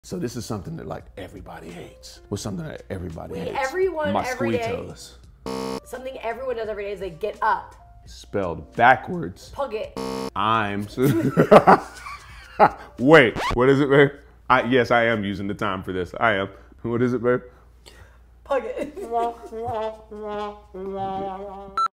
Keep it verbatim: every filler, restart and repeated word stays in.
So this is something that like everybody hates. What's something that everybody Wait, hates? everyone every day. Mosquitoes. Something everyone does every day is they get up. Spelled backwards. PUGET. I'm. Wait, what is it, babe? I, yes, I am using the time for this. I am. What is it, babe? PUGET.